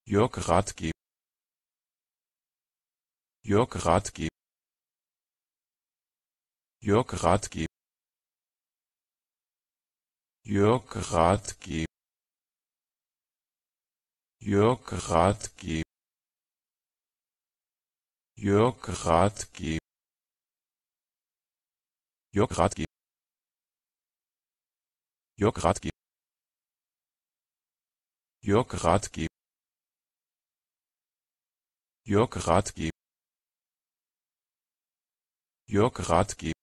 Jörg Rathge, Jörg Rathge, Jörg Rathge, Jörg Rathge, Jörg Rathge, Jörg Rathge, Jörg Rathge, Jörg Rathge, Jörg Rathge, Jörg Rathge, Jörg Rathge,